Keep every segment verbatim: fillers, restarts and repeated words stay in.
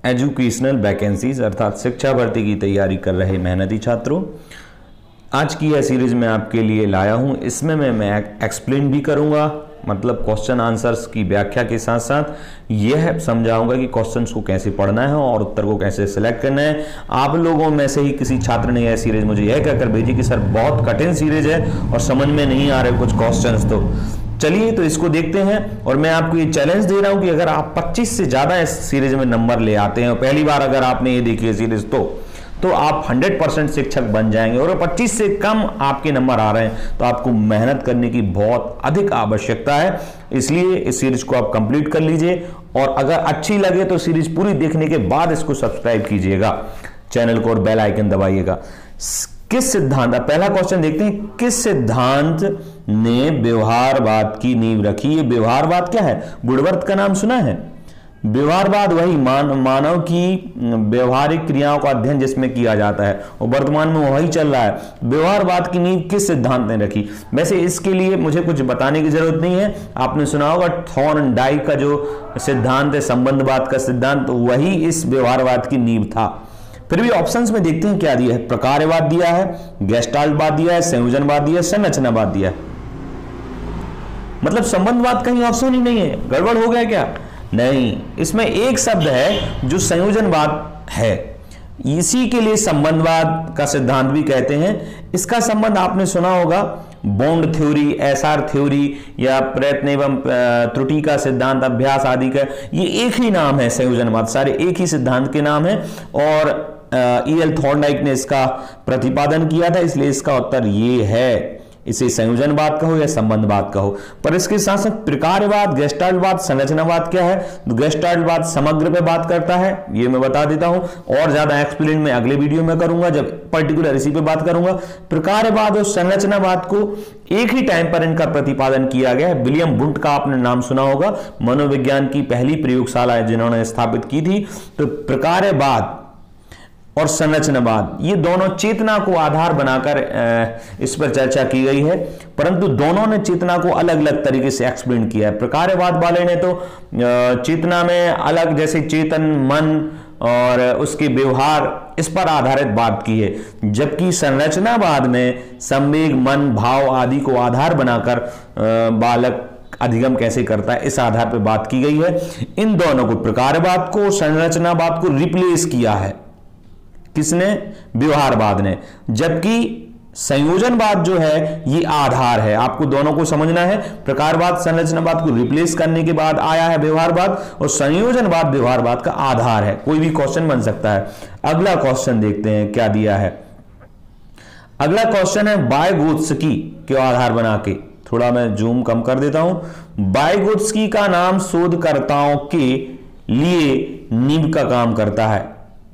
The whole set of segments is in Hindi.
एजुकेशनल वैकेंसीज अर्थात शिक्षा भर्ती की तैयारी कर रहे मेहनती छात्रों, आज की यह सीरीज मैं आपके लिए लाया हूं। इसमें मैं मैं एक्सप्लेन भी करूंगा, मतलब क्वेश्चन आंसर्स की व्याख्या के साथ साथ यह समझाऊंगा कि क्वेश्चंस को कैसे पढ़ना है और उत्तर को कैसे सिलेक्ट करना है। आप लोगों में से ही किसी छात्र ने यह सीरीज मुझे यह कहकर भेजी कि सर बहुत कठिन सीरीज है और समझ में नहीं आ रहे कुछ क्वेश्चंस, तो चलिए तो इसको देखते हैं। और मैं आपको ये चैलेंज दे रहा हूं कि अगर आप पच्चीस से ज्यादा इस सीरीज में नंबर ले आते हैं और पहली बार अगर आपने ये देखी है सीरीज तो तो आप सौ परसेंट शिक्षक बन जाएंगे। और पच्चीस से कम आपके नंबर आ रहे हैं तो आपको मेहनत करने की बहुत अधिक आवश्यकता है, इसलिए इस सीरीज को आप कंप्लीट कर लीजिए। और अगर अच्छी लगे तो सीरीज पूरी देखने के बाद इसको सब्सक्राइब कीजिएगा चैनल को और बेल आइकन दबाइएगा। किस सिद्धांत, पहला क्वेश्चन देखते हैं, किस सिद्धांत ने व्यवहारवाद की नींव रखी? ये व्यवहारवाद क्या है? वुडवर्थ का नाम सुना है? व्यवहारवाद वही मान, मानव की व्यवहारिक क्रियाओं का अध्ययन जिसमें किया जाता है और वर्तमान में वही चल रहा है। व्यवहारवाद की नींव किस सिद्धांत ने रखी? वैसे इसके लिए मुझे कुछ बताने की जरूरत नहीं है, आपने सुना होगा थॉर्नडाइक का जो सिद्धांत है, संबंधवाद का सिद्धांत, वही इस व्यवहारवाद की नींव था। फिर भी ऑप्शंस में देखते हैं क्या दिया है। प्रकारवाद दिया है, गेस्टाल्टवाद दिया है, संयोजनवाद दिया है, संरचनावाद दिया है। मतलब संबंधवाद कहीं ऑप्शन ही नहीं है, गड़बड़ हो गया क्या? नहीं, इसमें एक शब्द है जो संयोजनवाद है, इसी के लिए संबंधवाद का सिद्धांत भी कहते हैं। इसका संबंध आपने सुना होगा बॉन्ड थ्योरी, एसआर थ्योरी या प्रयत्न एवं त्रुटि का सिद्धांत, अभ्यास आदि का, ये एक ही नाम है संयोजनवाद, सारे एक ही सिद्धांत के नाम है। और ई एल थॉर्नडाइक ने इसका प्रतिपादन किया था, इसलिए इसका उत्तर ये है। इसे संयोजनवाद कहो या संबंधवाद कहो। पर इसके साथ साथ प्रकारवाद, गेस्टाल्टवाद, संरचनावाद क्या है? तो गेस्टाल्टवाद समग्र पे बात करता है, ये मैं बता देता हूं, और ज्यादा एक्सप्लेन मैं अगले वीडियो में करूंगा जब पर्टिकुलर इसी पे बात करूंगा। प्रकारवाद और संरचनावाद को एक ही टाइम पर इनका प्रतिपादन किया गया है। विलियम वुंट का आपने नाम सुना होगा, मनोविज्ञान की पहली प्रयोगशाला जिन्होंने स्थापित की थी। तो प्रकारवाद और संरचनावाद ये दोनों चेतना को आधार बनाकर इस पर चर्चा की गई है, परंतु दोनों ने चेतना को अलग अलग तरीके से एक्सप्लेन किया है। प्रकारवाद वाले ने तो चेतना में अलग, जैसे चेतन, मन और उसके व्यवहार, इस पर आधारित बात की है, जबकि संरचनावाद में संवेग, मन, भाव आदि को आधार बनाकर बालक अधिगम कैसे करता है इस आधार पर बात की गई है। इन दोनों को, प्रकारवाद को, संरचनावाद को रिप्लेस किया है किसने? व्यवहारवाद ने। जबकि संयोजनवाद जो है ये आधार है, आपको दोनों को समझना है। प्रकारवाद संरचनावाद को रिप्लेस करने के बाद आया है व्यवहारवाद, और संयोजनवाद व्यवहारवाद का आधार है। कोई भी क्वेश्चन बन सकता है। अगला क्वेश्चन देखते हैं क्या दिया है। अगला क्वेश्चन है वाइगोत्स्की के आधार बना के, थोड़ा मैं जूम कम कर देता हूं। वाइगोत्स्की का नाम शोधकर्ताओं के लिए नींव का काम करता है।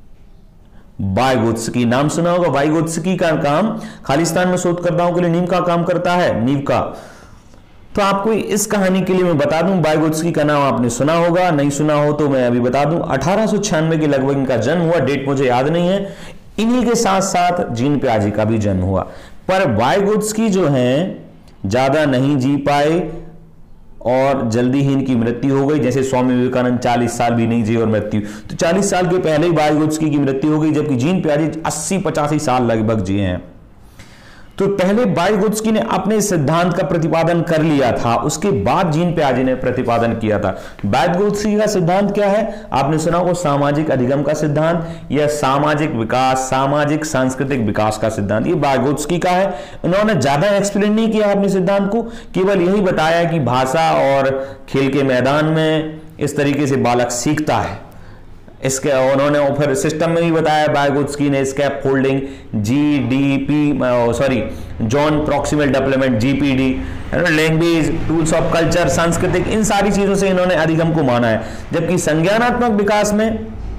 वाइगोत्स्की नाम सुना होगा, वाइगोत्स्की का काम खालिस्तान में शोधकर्ताओं के लिए नींव का काम करता है, नींव का। तो आपको इस कहानी के लिए मैं बता दूं, वाइगोत्स्की का नाम आपने सुना होगा, नहीं सुना हो तो मैं अभी बता दूं। अठारह सौ छियानवे के लगभग इनका जन्म हुआ, डेट मुझे याद नहीं है। इन्हीं के साथ साथ जीन प्याजे का भी जन्म हुआ। पर वाइगोत्स्की जो है ज्यादा नहीं जी पाए और जल्दी ही इनकी मृत्यु हो गई। जैसे स्वामी विवेकानंद चालीस साल भी नहीं जिए और मृत्यु, तो चालीस साल के पहले ही वाइगोत्स्की की मृत्यु हो गई, जबकि जीन प्याजे अस्सी पचासी साल लगभग जिए हैं। तो पहले वाइगोत्स्की ने अपने सिद्धांत का प्रतिपादन कर लिया था, उसके बाद जीन प्याजे ने प्रतिपादन किया था। वाइगोत्स्की का सिद्धांत क्या है? आपने सुना होगा सामाजिक अधिगम का सिद्धांत या सामाजिक विकास, सामाजिक सांस्कृतिक विकास का सिद्धांत, ये वाइगोत्स्की का है। उन्होंने ज्यादा एक्सप्लेन नहीं किया अपने सिद्धांत को, केवल यही बताया कि भाषा और खेल के मैदान में इस तरीके से बालक सीखता है। इसके उन्होंने फिर सिस्टम में भी बताया वाइगोत्स्की ने, scaffolding, G D P sorry zone proximal development, G P D, language, tools of culture, सांस्कृतिक, इन सारी चीजों से इन्होंने अधिगम को माना है। जबकि संज्ञानात्मक विकास में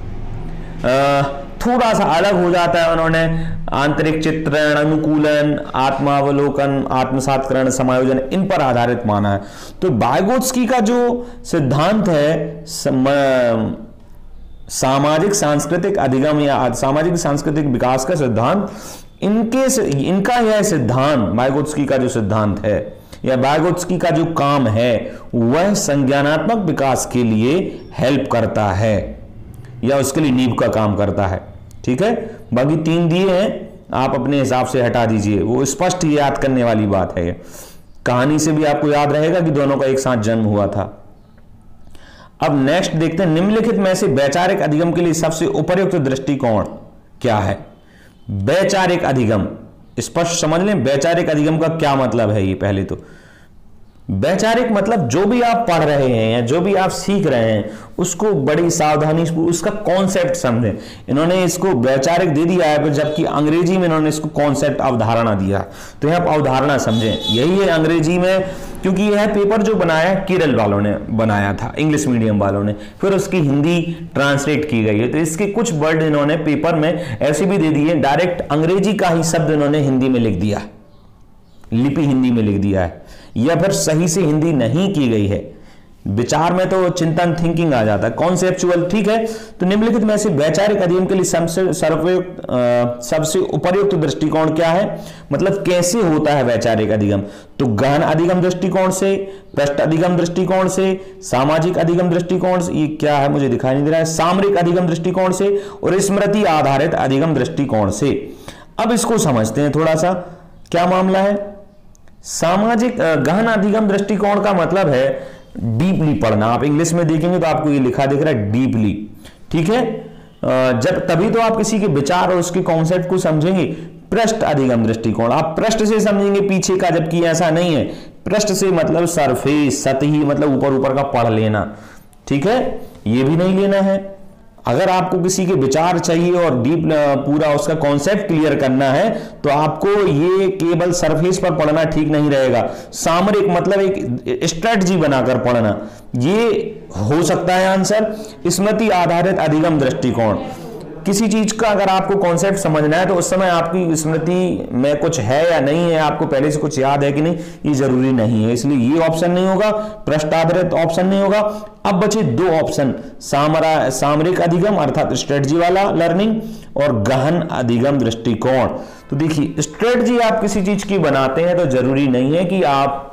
थोड़ा सा अलग हो जाता है, उन्होंने आंतरिक चित्रण, अनुकूलन, आत्मावलोकन, आत्मसात्करण, समायोजन, इन पर आधारित माना है। तो वाइगोत्स्की का जो सिद्धांत है सम, सामाजिक सांस्कृतिक अधिगम या सामाजिक सांस्कृतिक विकास का सिद्धांत, इनके इनका यह सिद्धांत, वाइगोत्स्की का जो सिद्धांत है या वाइगोत्स्की का जो काम है वह संज्ञानात्मक विकास के लिए हेल्प करता है। या उसके लिए नींव का काम करता है। ठीक है, बाकी तीन दिए हैं, आप अपने हिसाब से हटा दीजिए, वो स्पष्ट याद करने वाली बात है। कहानी से भी आपको याद रहेगा कि दोनों का एक साथ जन्म हुआ था। अब नेक्स्ट देखते हैं, निम्नलिखित में से वैचारिक अधिगम के लिए सबसे उपयुक्त दृष्टिकोण क्या है? वैचारिक अधिगम स्पष्ट समझ लें, वैचारिक अधिगम का क्या मतलब है। ये पहले तो वैचारिक मतलब जो भी आप पढ़ रहे हैं या जो भी आप सीख रहे हैं उसको बड़ी सावधानी से उसका कॉन्सेप्ट समझें। इन्होंने इसको वैचारिक दे दिया है, जबकि अंग्रेजी में इन्होंने इसको कॉन्सेप्ट अवधारणा दिया। तो यहाँ आप अवधारणा समझें, यही है अंग्रेजी में, क्योंकि यह पेपर जो बनाया केरल वालों ने बनाया था, इंग्लिश मीडियम वालों ने, फिर उसकी हिंदी ट्रांसलेट की गई है। तो इसके कुछ वर्ड इन्होंने पेपर में ऐसे भी दे दिए, डायरेक्ट अंग्रेजी का ही शब्द इन्होंने हिंदी में लिख दिया, लिपि हिंदी में लिख दिया है, या फिर सही से हिंदी नहीं की गई है। विचार में तो चिंतन थिंकिंग आ जाता है, कॉन्सेप्चुअल। ठीक है, तो निम्नलिखित में से वैचारिक अधिगम के लिए सबसे सर्वोपयुक्त सबसे उपयुक्त दृष्टिकोण क्या है, मतलब कैसे होता है वैचारिक अधिगम? तो गहन अधिगम दृष्टिकोण से, पृष्ठ अधिगम दृष्टिकोण से, सामाजिक अधिगम दृष्टिकोण से, ये क्या है मुझे दिखाई नहीं दे रहा है, सामरिक अधिगम दृष्टिकोण से, और स्मृति आधारित अधिगम दृष्टिकोण से। अब इसको समझते हैं थोड़ा सा, क्या मामला है। सामाजिक गहन अधिगम दृष्टिकोण का मतलब है डीपली पढ़ना। आप इंग्लिश में देखेंगे तो आपको ये लिखा दिख रहा है डीपली। ठीक है, जब तभी तो आप किसी के विचार और उसके कॉन्सेप्ट को समझेंगे। पृष्ठ अधिगम दृष्टिकोण, आप पृष्ठ से समझेंगे पीछे का, जबकि ऐसा नहीं है। पृष्ठ से मतलब सरफेस, सतही, मतलब ऊपर ऊपर का पढ़ लेना। ठीक है, ये भी नहीं लेना है। अगर आपको किसी के विचार चाहिए और डीप पूरा उसका कॉन्सेप्ट क्लियर करना है तो आपको ये केवल सरफेस पर पढ़ना ठीक नहीं रहेगा। सामरिक मतलब एक स्ट्रेटजी बनाकर पढ़ना, ये हो सकता है आंसर। स्मृति आधारित अधिगम दृष्टिकोण, किसी चीज का अगर आपको कॉन्सेप्ट समझना है तो उस समय आपकी स्मृति में कुछ है या नहीं है, आपको पहले से कुछ याद है कि नहीं, ये जरूरी नहीं है, इसलिए ये ऑप्शन नहीं होगा, पृष्ठ आधारित ऑप्शन नहीं होगा। अब बचे दो ऑप्शन, सामरा सामरिक अधिगम अर्थात स्ट्रेटजी वाला लर्निंग, और गहन अधिगम दृष्टिकोण। तो देखिए, स्ट्रेटजी आप किसी चीज की बनाते हैं तो जरूरी नहीं है कि आप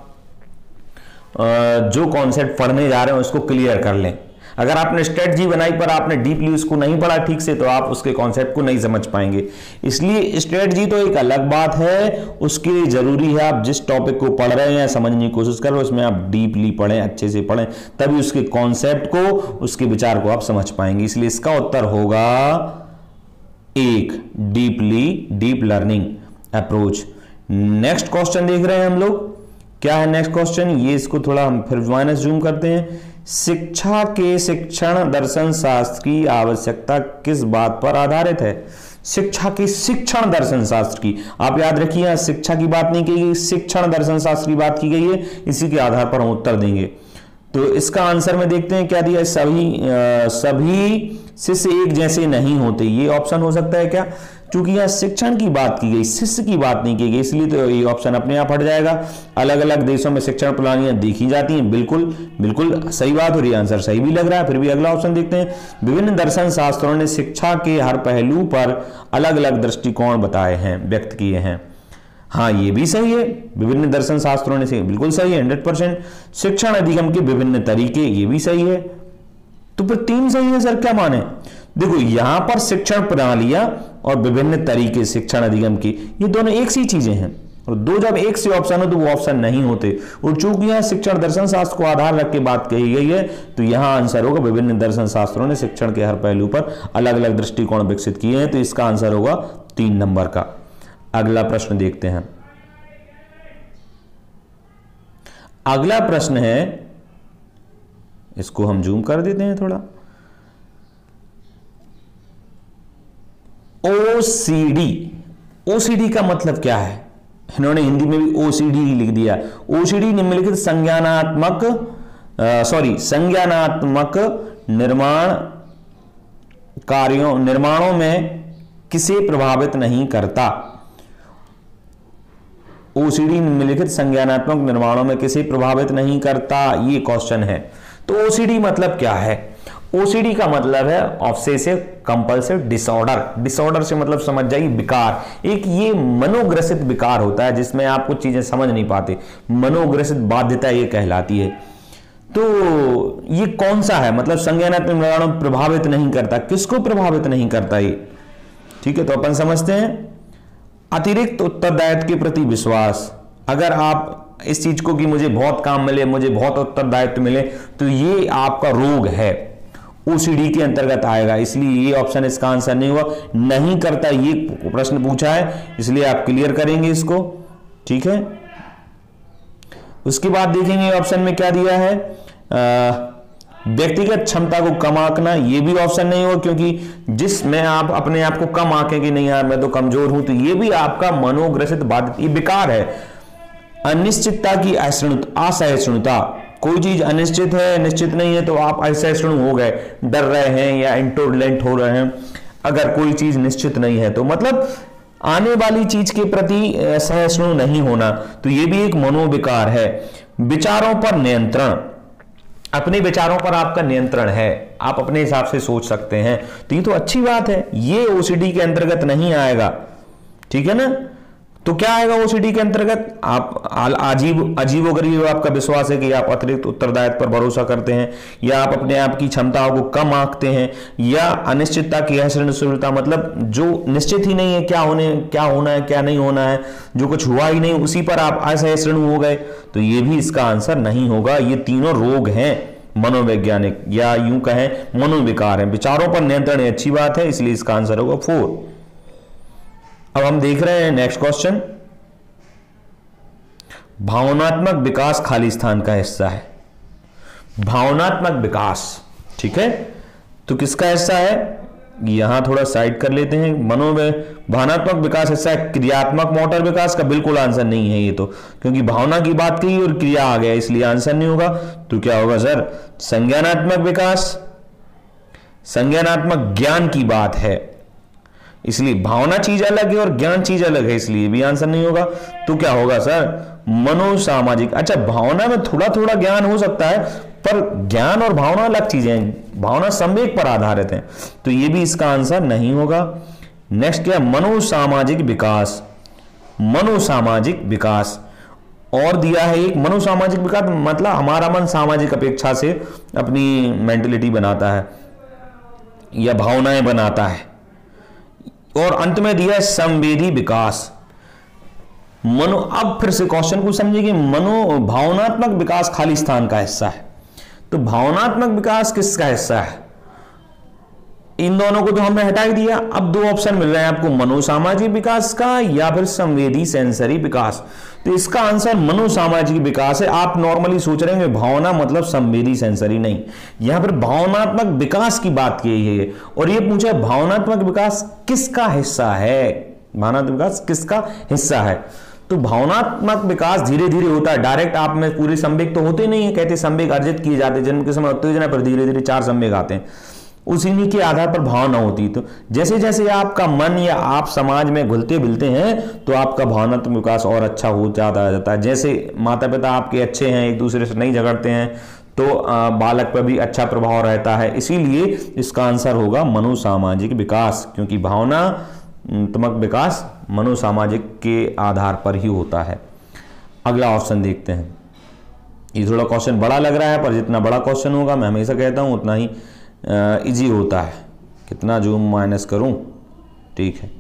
जो कॉन्सेप्ट पढ़ने जा रहे हैं उसको क्लियर कर लें। अगर आपने स्ट्रेटजी बनाई पर आपने डीपली उसको नहीं पढ़ा ठीक से तो आप उसके कॉन्सेप्ट को नहीं समझ पाएंगे। इसलिए स्ट्रेटजी तो एक अलग बात है, उसके लिए जरूरी है आप जिस टॉपिक को पढ़ रहे हैं समझने की कोशिश कर रहे हो उसमें आप डीपली पढ़ें, अच्छे से पढ़ें, तभी उसके कॉन्सेप्ट को, उसके विचार को आप समझ पाएंगे। इसलिए इसका उत्तर होगा एक, deeply, deep learning approach. Next question देख रहे हैं हम लोग, क्या है नेक्स्ट क्वेश्चन, ये इसको थोड़ा हम फिर माइनस जूम करते हैं। शिक्षा के शिक्षण दर्शन शास्त्र की आवश्यकता किस बात पर आधारित है? शिक्षा की शिक्षण दर्शन शास्त्र की, आप याद रखिए शिक्षा की बात नहीं की गई, शिक्षण दर्शन शास्त्र की बात की गई है, इसी के आधार पर हम उत्तर देंगे। तो इसका आंसर में देखते हैं क्या दिया, सभी आ, सभी शिष्य एक जैसे नहीं होते, ये ऑप्शन हो सकता है क्या? क्योंकि यह शिक्षण की बात की गई, शिष्य की बात नहीं की गई, इसलिए तो ये ऑप्शन अपने आप हट जाएगा। अलग अलग देशों में शिक्षण प्रणालियां देखी जाती हैं, बिल्कुल बिल्कुल सही बात, और ये आंसर सही भी लग रहा है। फिर भी अगला ऑप्शन देखते हैं, विभिन्न दर्शन शास्त्रों ने शिक्षा के हर पहलू पर अलग अलग दृष्टिकोण बताए हैं, व्यक्त किए हैं। हाँ, ये भी सही है, विभिन्न दर्शन शास्त्रों ने से बिल्कुल सही है, हंड्रेड परसेंट। शिक्षण अधिगम के विभिन्न तरीके, ये भी सही है। तो फिर तीन सही है सर, क्या माने? देखो यहां पर शिक्षण प्रणालियां और विभिन्न तरीके शिक्षण अधिगम की, ये दोनों एक सी चीजें हैं, और दो जब एक से ऑप्शन हो तो वो ऑप्शन नहीं होते। और चूंकि यहां शिक्षण दर्शन शास्त्र को आधार रख के बात कही गई है तो यहां आंसर होगा विभिन्न दर्शन शास्त्रों ने शिक्षण के हर पहलू पर अलग अलग दृष्टिकोण विकसित किए हैं, तो इसका आंसर होगा तीन नंबर का। अगला प्रश्न देखते हैं। अगला प्रश्न है, इसको हम जूम कर देते हैं थोड़ा। ओसीडी, ओसीडी का मतलब क्या है? इन्होंने हिंदी में भी ओसीडी ही लिख दिया। ओसीडी निम्नलिखित संज्ञानात्मक सॉरी संज्ञानात्मक निर्माण कार्यों निर्माणों में किसे प्रभावित नहीं करता? ओसीडी निम्नलिखित संज्ञानात्मक निर्माणों में किसे प्रभावित नहीं करता, ये क्वेश्चन है। तो ओसीडी मतलब क्या है? ओसीडी का मतलब है ऑब्सेसिव कंपल्सिव डिसऑर्डर। डिसऑर्डर से मतलब समझ जाइए विकार, एक ये मनोग्रसित विकार होता है जिसमें आप कुछ चीजें समझ नहीं पाते, मनोग्रसित बाध्यता ये कहलाती है। तो ये कौन सा है, मतलब संज्ञानात्मक विवरण प्रभावित नहीं करता, किसको प्रभावित नहीं करता ये, ठीक है। तो अपन समझते हैं अतिरिक्त उत्तरदायित्व के प्रति विश्वास। अगर आप इस चीज को कि मुझे बहुत काम मिले, मुझे बहुत उत्तरदायित्व मिले, तो ये आपका रोग है, ओसीडी के अंतर्गत आएगा, इसलिए ये ऑप्शन इसका आंसर नहीं हुआ। नहीं करता ये प्रश्न पूछा है, इसलिए आप क्लियर करेंगे इसको, ठीक है। उसके बाद देखेंगे ऑप्शन में क्या दिया है, व्यक्तिगत क्षमता को कम आंकना, ये भी ऑप्शन नहीं होगा, क्योंकि जिसमें आप अपने आप को कम आंकें कि नहीं यार मैं तो कमजोर हूं, तो ये भी आपका मनोग्रसित बाधित ये विकार है। अनिश्चितता की असहिष्णुता, कोई चीज अनिश्चित है, निश्चित नहीं है, तो आप असहिष्णु हो गए, डर रहे हैं या इंटॉलरेंट हो रहे हैं। अगर कोई चीज निश्चित नहीं है तो मतलब आने वाली चीज के प्रति सहिष्णु नहीं होना, तो ये भी एक मनोविकार है। विचारों पर नियंत्रण, अपने विचारों पर आपका नियंत्रण है, आप अपने हिसाब से सोच सकते हैं, तो ये तो अच्छी बात है, ये ओसीडी के अंतर्गत नहीं आएगा, ठीक है ना। तो क्या आएगा ओसीडी के अंतर्गत, आप अजीब अजीबोगरीब आपका विश्वास है कि आप अतिरिक्त उत्तरदायित्व पर भरोसा करते हैं, या आप अपने आप की क्षमताओं को कम आंकते हैं, या अनिश्चितता की असहिष्णुता, मतलब जो निश्चित ही नहीं है क्या होने क्या होना है क्या नहीं होना है, जो कुछ हुआ ही नहीं उसी पर आप असहिष्णु हो गए, तो ये भी इसका आंसर नहीं होगा। ये तीनों रोग हैं मनोवैज्ञानिक, या यूं कहें मनोविकार है। विचारों पर नियंत्रण अच्छी बात है, इसलिए इसका आंसर होगा फोर। अब हम देख रहे हैं नेक्स्ट क्वेश्चन, भावनात्मक विकास खाली स्थान का हिस्सा है। भावनात्मक विकास, ठीक है, तो किसका हिस्सा है, यहां थोड़ा साइड कर लेते हैं। मनो भावनात्मक विकास हिस्सा है क्रियात्मक मोटर विकास का, बिल्कुल आंसर नहीं है ये तो, क्योंकि भावना की बात की और क्रिया आ गया, इसलिए आंसर नहीं होगा। तो क्या होगा सर, संज्ञानात्मक विकास, संज्ञानात्मक ज्ञान की बात है, इसलिए भावना चीज अलग है और ज्ञान चीज अलग है, इसलिए भी आंसर नहीं होगा। तो क्या होगा सर, मनोसामाजिक। अच्छा, भावना में थोड़ा थोड़ा ज्ञान हो सकता है, पर ज्ञान और भावना अलग चीजें हैं, भावना संवेग पर आधारित है, तो ये भी इसका आंसर नहीं होगा। नेक्स्ट क्या, मनोसामाजिक विकास। मनोसामाजिक विकास और दिया है एक, मनोसामाजिक विकास मतलब हमारा मन सामाजिक अपेक्षा से अपनी मेंटलिटी बनाता है या भावनाएं बनाता है। और अंत में दिया है संवेदी विकास। मनो, अब फिर से क्वेश्चन को समझिए कि मनो भावनात्मक विकास खाली स्थान का हिस्सा है, तो भावनात्मक विकास किसका हिस्सा है, इन दोनों को तो हमने हटा ही दिया। अब दो ऑप्शन मिल रहे हैं आपको, मनोसामाजिक विकास का या फिर संवेदी सेंसरी विकास। तो इसका आंसर मनोसामाजिक विकास है। आप नॉर्मली सोच रहे हैं भावना मतलब संवेदी सेंसरी, नहीं, यहां पर भावनात्मक विकास की बात की है, और ये पूछा भावनात्मक विकास किसका हिस्सा है, भावनात्मक विकास किसका हिस्सा है। तो भावनात्मक विकास धीरे धीरे होता है, डायरेक्ट आप में पूरे संवेग तो होते नहीं है, कहते संवेग अर्जित किए जाते हैं, जन्म के समय उत्तेजना पर धीरे धीरे चार संवेग आते हैं, उसी के आधार पर भावना होती है। तो जैसे जैसे आपका मन या आप समाज में घुलते मिलते हैं, तो आपका भावनात्मक विकास और अच्छा हो जाता जाता है। जैसे माता पिता आपके अच्छे हैं, एक दूसरे से नहीं झगड़ते हैं, तो बालक पर भी अच्छा प्रभाव रहता है, इसीलिए इसका आंसर होगा मनोसामाजिक विकास, क्योंकि भावनात्मक विकास मनोसामाजिक के आधार पर ही होता है। अगला ऑप्शन देखते हैं। ये थोड़ा क्वेश्चन बड़ा लग रहा है, पर जितना बड़ा क्वेश्चन होगा, मैं हमेशा कहता हूं, उतना ही इजी होता है। कितना जूम माइनस करूं, ठीक है,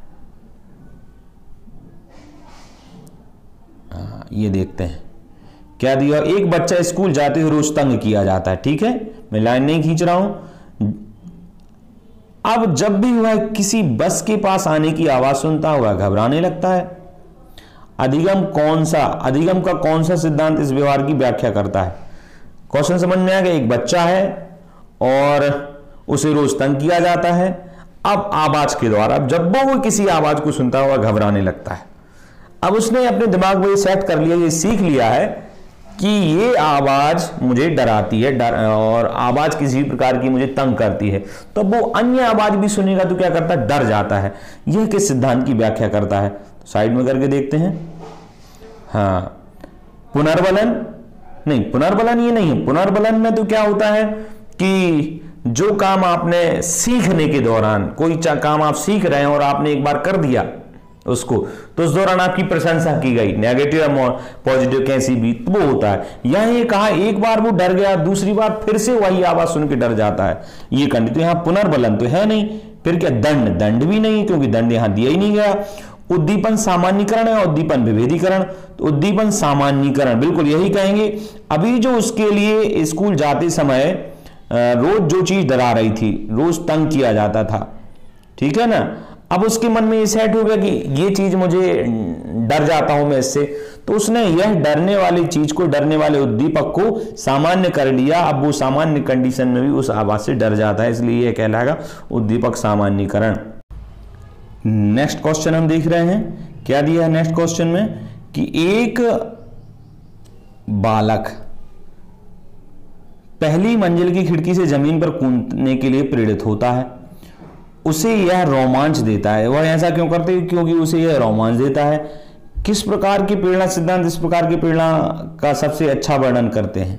हाँ, ये देखते हैं क्या दिया। एक बच्चा स्कूल जाते हुए रोज तंग किया जाता है, ठीक है, मैं लाइन नहीं खींच रहा हूं। अब जब भी वह किसी बस के पास आने की आवाज सुनता हुआ घबराने लगता है। अधिगम कौन सा अधिगम का कौन सा सिद्धांत इस व्यवहार की व्याख्या करता है। क्वेश्चन समझ में आ गया, एक बच्चा है और उसे रोज तंग किया जाता है। अब आवाज के द्वारा, जब वो किसी आवाज को सुनता हुआ घबराने लगता है, अब उसने अपने दिमाग में ये सेट कर लिया, ये सीख लिया है कि ये आवाज मुझे डराती है, डर और आवाज किसी प्रकार की मुझे तंग करती है, तो वो अन्य आवाज भी सुनेगा तो क्या करता है, डर जाता है। यह किस सिद्धांत की व्याख्या करता है, तो साइड में करके देखते हैं। हाँ, पुनर्बलन नहीं, पुनर्बलन ये नहीं है। पुनर्बलन में तो क्या होता है कि जो काम आपने सीखने के दौरान, कोई काम आप सीख रहे हैं और आपने एक बार कर दिया, उसको, तो उस दौरान आपकी प्रशंसा की गई, नेगेटिव या पॉजिटिव कैसी भी, तो वो होता है। यहां ये कहा एक बार वो डर गया, दूसरी बार फिर से वही आवाज सुन के डर जाता है, ये कंडीशन। तो यहां पुनर्बलन तो है नहीं, फिर क्या दंड, दंड भी नहीं क्योंकि दंड यहां दिया ही नहीं गया। उद्दीपन सामान्यीकरण है, उद्दीपन विभेदीकरण, तो उद्दीपन सामान्यीकरण बिल्कुल यही कहेंगे। अभी जो उसके लिए स्कूल जाते समय रोज जो चीज डरा रही थी, रोज तंग किया जाता था, ठीक है ना, अब उसके मन में ये सेट हो गया कि ये चीज मुझे डर जाता हूं मैं इससे, तो उसने यह डरने वाली चीज को, डरने वाले उद्दीपक को सामान्य कर लिया। अब वो सामान्य कंडीशन में भी उस आवाज से डर जाता है, इसलिए यह कहलाएगा उद्दीपक सामान्यीकरण। नेक्स्ट क्वेश्चन हम देख रहे हैं, क्या दिया है नेक्स्ट क्वेश्चन में कि एक बालक पहली मंजिल की खिड़की से जमीन पर कूदने के लिए प्रेरित होता है, उसे यह रोमांच देता है। वह ऐसा क्यों करते हैं? क्योंकि उसे यह रोमांच देता है। किस प्रकार की प्रेरणा सिद्धांत इस प्रकार की प्रेरणा का सबसे अच्छा वर्णन करते हैं?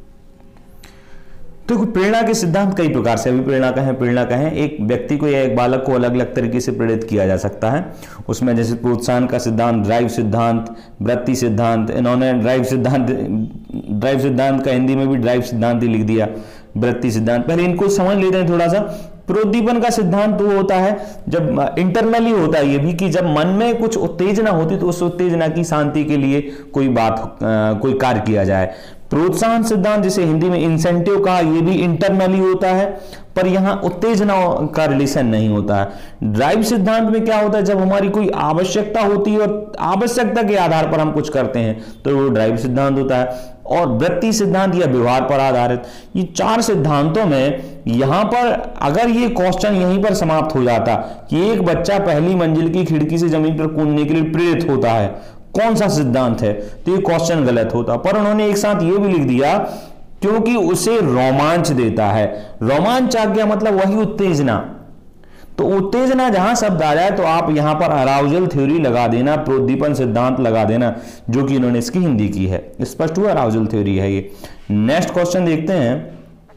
तो प्रेरणा के सिद्धांत कई प्रकार से, अभी प्रेरणा कहें प्रेरणा कहें एक व्यक्ति को या एक बालक को अलग अलग तरीके से प्रेरित किया जा सकता है। उसमें जैसे प्रोत्साहन का सिद्धांत, ड्राइव सिद्धांत, वृत्ति सिद्धांत, इन्होंने ड्राइव सिद्धांत ड्राइव सिद्धांत का हिंदी में भी ड्राइव सिद्धांत ही लिख दिया, वृत्ति सिद्धांत। पहले इनको समझ लेते हैं थोड़ा सा। प्रोद्दीपन का सिद्धांत वो होता है जब इंटरनली होता है ये भी, कि जब मन में कुछ उत्तेजना होती तो उस उत्तेजना की शांति के लिए कोई बात, कोई कार्य किया जाए। प्रोत्साहन सिद्धांत जिसे हिंदी में इंसेंटिव कहा, ये भी इंटरनली होता है, पर यहां उत्तेजना का रिलेशन नहीं होता है। ड्राइव सिद्धांत में क्या होता है, जब हमारी कोई आवश्यकता होती है और आवश्यकता के आधार पर हम कुछ करते हैं तो वो ड्राइव सिद्धांत होता है। और वृत्ति सिद्धांत या व्यवहार पर आधारित, ये चार सिद्धांतों में यहां पर अगर ये क्वेश्चन यहीं पर समाप्त हो जाता कि एक बच्चा पहली मंजिल की खिड़की से जमीन पर कूदने के लिए प्रेरित होता है, कौन सा सिद्धांत है, तो ये क्वेश्चन गलत होता। पर उन्होंने एक साथ ये भी लिख दिया क्योंकि उसे रोमांच देता है। रोमांच आ गया मतलब वही उत्तेजना, तो उत्तेजना जहां शब्द आ जाए तो आप यहां पर अराउजल थ्योरी लगा देना, प्रोद्दीपन सिद्धांत लगा देना, जो कि इन्होंने इसकी हिंदी की है। स्पष्ट हुआ, अराउजल थ्योरी है ये। नेक्स्ट क्वेश्चन देखते हैं,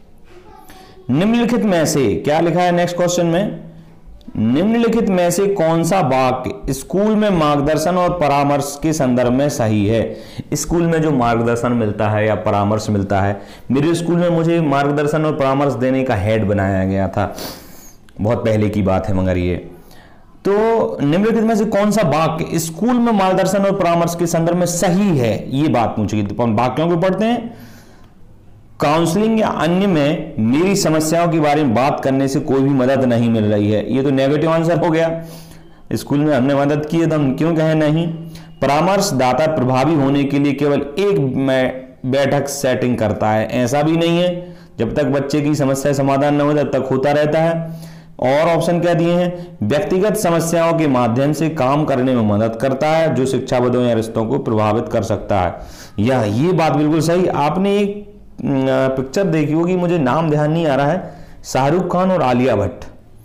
निम्नलिखित में से क्या लिखा है नेक्स्ट क्वेश्चन में, निम्नलिखित में से कौन सा वाक्य स्कूल में मार्गदर्शन और परामर्श के संदर्भ में सही है? स्कूल में जो मार्गदर्शन मिलता है या परामर्श मिलता है, मेरे स्कूल में मुझे मार्गदर्शन और परामर्श देने का हेड बनाया गया था, बहुत पहले की बात है मगर ये। तो निम्नलिखित में से कौन सा वाक्य स्कूल में मार्गदर्शन और परामर्श के संदर्भ में सही है, ये बात पूछी गई। तो वाक्यों को पढ़ते हैं। काउंसलिंग या अन्य में मेरी समस्याओं के बारे में बात करने से कोई भी मदद नहीं मिल रही है, ये तो नेगेटिव आंसर हो गया। स्कूल में हमने मदद की है तो हम क्यों कहें नहीं। परामर्शदाता प्रभावी होने के लिए केवल एक बैठक सेटिंग करता है, ऐसा भी नहीं है, जब तक बच्चे की समस्या समाधान न हो तब तक होता रहता है। और ऑप्शन क्या दिए हैं, व्यक्तिगत समस्याओं के माध्यम से काम करने में मदद करता है जो शिक्षाविदों या रिश्तों को प्रभावित कर सकता है। यह ये बात बिल्कुल सही। आपने एक पिक्चर देखी होगी, मुझे नाम ध्यान नहीं आ रहा है, शाहरुख खान और आलिया भट्ट।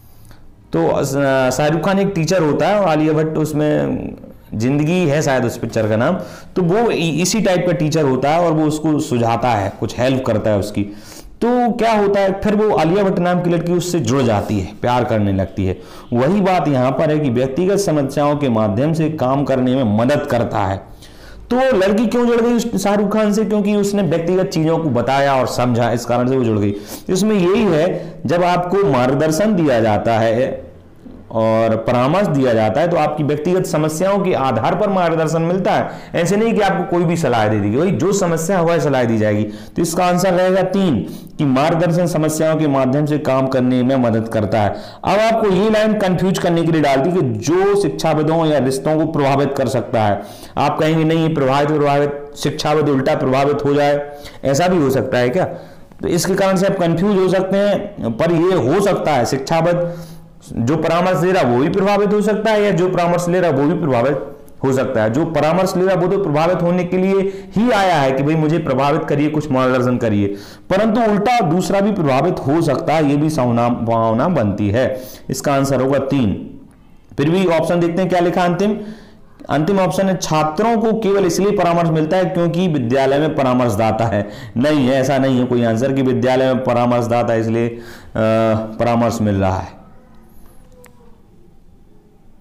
तो शाहरुख खान एक टीचर होता है और आलिया भट्ट उसमें जिंदगी है शायद उस पिक्चर का नाम, तो वो इसी टाइप का टीचर होता है और वो उसको सुझाता है, कुछ हेल्प करता है उसकी। तो क्या होता है, फिर वो आलिया भट्ट नाम की लड़की उससे जुड़ जाती है, प्यार करने लगती है। वही बात यहाँ पर है कि व्यक्तिगत समस्याओं के माध्यम से काम करने में मदद करता है। तो लड़की क्यों जुड़ गई शाहरुख खान से, क्योंकि उसने व्यक्तिगत चीजों को बताया और समझा, इस कारण से वो जुड़ गई। इसमें यही है, जब आपको मार्गदर्शन दिया जाता है और परामर्श दिया जाता है तो आपकी व्यक्तिगत समस्याओं के आधार पर मार्गदर्शन मिलता है। ऐसे नहीं कि आपको कोई भी सलाह दे दी, वही जो समस्या हुआ है सलाह दी जाएगी। तो इसका आंसर रहेगा तीन, कि मार्गदर्शन समस्याओं के माध्यम से काम करने में मदद करता है। अब आपको ये लाइन कंफ्यूज करने के लिए डालती कि जो शिक्षाविदों या रिश्तों को प्रभावित कर सकता है। आप कहेंगे नहीं, प्रभावित प्रभावित शिक्षाविद उल्टा प्रभावित हो जाए, ऐसा भी हो सकता है क्या? तो इसके कारण से आप कंफ्यूज हो सकते हैं, पर यह हो सकता है शिक्षाविद जो परामर्श दे रहा वो भी प्रभावित हो सकता है, या जो परामर्श ले रहा वो भी प्रभावित हो सकता है। जो परामर्श ले रहा वो तो प्रभावित होने के लिए ही आया है कि भाई मुझे प्रभावित करिए, कुछ मार्गदर्शन करिए, परंतु उल्टा दूसरा भी प्रभावित हो सकता है, ये भी संभावना बनती है। इसका आंसर होगा तीन। फिर भी ऑप्शन देखते हैं क्या लिखा अंतिम। अंतिम ऑप्शन है, छात्रों को केवल इसलिए परामर्श मिलता है क्योंकि विद्यालय में परामर्शदाता है। नहीं है, ऐसा नहीं है कोई आंसर कि विद्यालय में परामर्शदाता इसलिए परामर्श मिल रहा है।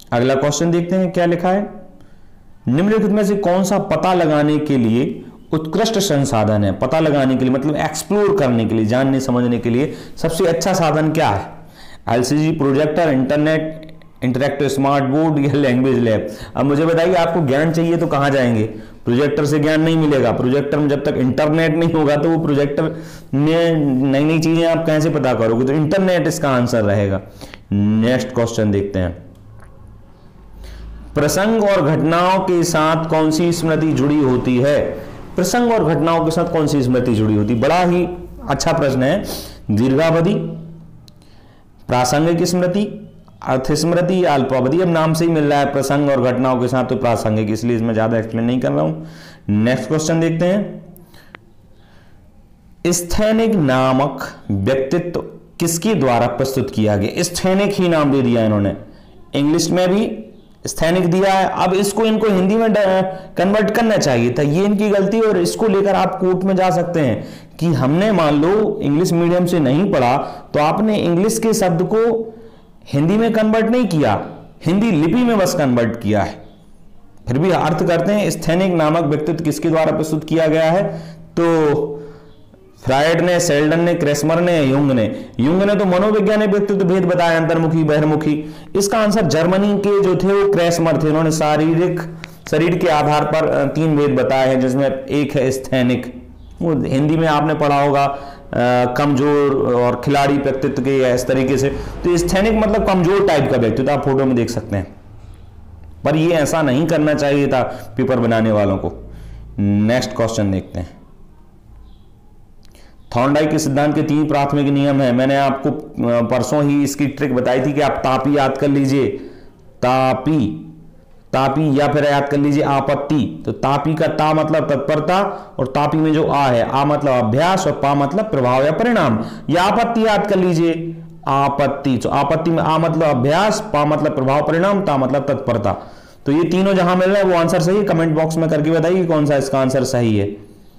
अगला क्वेश्चन देखते हैं क्या लिखा है। निम्नलिखित में से कौन सा पता लगाने के लिए उत्कृष्ट संसाधन है? पता लगाने के लिए मतलब एक्सप्लोर करने के लिए, जानने समझने के लिए सबसे अच्छा साधन क्या है? LCD, projector, internet, interactive smart board या लैंग्वेज लैब? अब मुझे बताइए, आपको ज्ञान चाहिए तो कहां जाएंगे? प्रोजेक्टर से ज्ञान नहीं मिलेगा। प्रोजेक्टर में जब तक इंटरनेट नहीं होगा तो वो प्रोजेक्टर में नई नई चीजें आप कैसे पता करोगे? तो इंटरनेट इसका आंसर रहेगा। नेक्स्ट क्वेश्चन देखते हैं। प्रसंग और घटनाओं के साथ कौन सी स्मृति जुड़ी होती है? प्रसंग और घटनाओं के साथ कौन सी स्मृति जुड़ी होती? बड़ा ही अच्छा प्रश्न है। दीर्घावधि, प्रासंगिक स्मृति, अर्थ स्मृति या अल्पावधि? अब नाम से ही मिल रहा है प्रसंग और घटनाओं के साथ तो प्रासंगिक, इसलिए इसमें ज्यादा एक्सप्लेन नहीं कर रहा हूं। नेक्स्ट क्वेश्चन देखते हैं। स्थैनिक नामक व्यक्तित्व किसके द्वारा प्रस्तुत किया गया? स्थैनिक ही नाम दे दिया इन्होंने, इंग्लिश में भी स्थैनिक दिया है। अब इसको इनको हिंदी में कन्वर्ट करना चाहिए था, ये इनकी गलती। और इसको लेकर आप कोर्ट में जा सकते हैं कि हमने मान लो इंग्लिश मीडियम से नहीं पढ़ा तो आपने इंग्लिश के शब्द को हिंदी में कन्वर्ट नहीं किया, हिंदी लिपि में बस कन्वर्ट किया है। फिर भी अर्थ करते हैं स्थैनिक नामक व्यक्तित्व किसके द्वारा प्रस्तुत किया गया है? तो फ्रायड ने, सेल्डन ने, क्रेसमर ने, युंग ने। युंग ने तो मनोवैज्ञानिक व्यक्तित्व भेद बताया, अंतर्मुखी, बहिर्मुखी। इसका आंसर जर्मनी के जो थे वो क्रेसमर थे। उन्होंने शारीरिक शरीर के आधार पर तीन भेद बताए हैं, जिसमें एक है स्थैनिक। वो हिंदी में आपने पढ़ा होगा, कमजोर और खिलाड़ी व्यक्तित्व के, या इस तरीके से। तो स्थैनिक मतलब कमजोर टाइप का व्यक्तित्व, आप फोटो में देख सकते हैं। पर ये ऐसा नहीं करना चाहिए था पेपर बनाने वालों को। नेक्स्ट क्वेश्चन देखते हैं। थॉर्नडाइक के सिद्धांत के तीन प्राथमिक नियम हैं। मैंने आपको परसों ही इसकी ट्रिक बताई थी कि आप तापी याद कर लीजिए, तापी, तापी, या फिर याद कर लीजिए आपत्ति। तो तापी का ता मतलब तत्परता, और तापी में जो आ है, आ मतलब अभ्यास और पा मतलब प्रभाव या परिणाम। या आपत्ति याद कर लीजिए, आपत्ति। तो आपत्ति में आ मतलब अभ्यास, पा मतलब प्रभाव परिणाम, ता मतलब तत्परता। तो ये तीनों जहां मिल रहे हैं वो आंसर सही है। कमेंट बॉक्स में करके बताइए कौन सा इसका आंसर सही है।